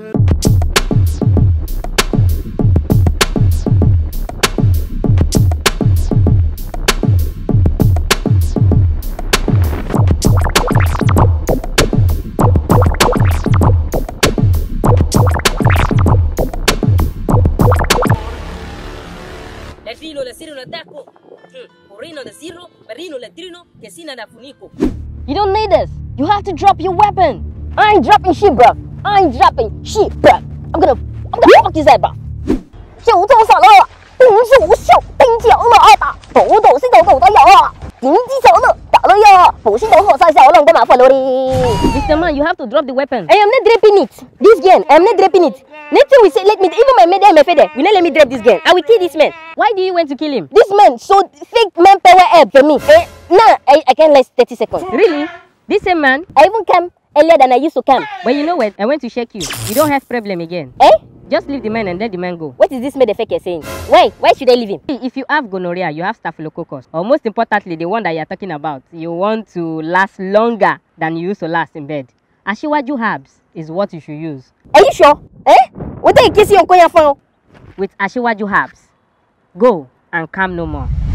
Letrino, letrino, attacco. Porrino, letrino, perrino, letrino, che sina da funico. You don't need this. You have to drop your weapon. I ain't dropping shit, bro. I ain't dropping shit, bro. I'm gonna fuck his head, bro. 就这么爽了，兵是无效，兵脚了二打，抖抖是抖抖的有啊，顶击手了打了呀，不是抖火山小龙干嘛follow Mr. Man, you have to drop the weapon. I am not dropping it. This gun, I am not dropping it. Next time we say, let me, even my mate and my father, will not let me drop this gun. I will kill this man. Why do you want to kill him? This man so fake manpower app for me. Nah, I can't last 30 seconds. Really? This same man? I even come earlier than I used to come. But you know what? I went to check you. You don't have problem again. Eh? Just leave the man and let the man go. What is this motherfucker saying? Why? Why should I leave him? If you have gonorrhea, you have staphylococcus. Or most importantly, the one that you're talking about, you want to last longer than you used to last in bed. Ashiwaju herbs is what you should use. Are you sure? Eh? What are you kissing on Koya phone? With Ashiwaju herbs, go and come no more.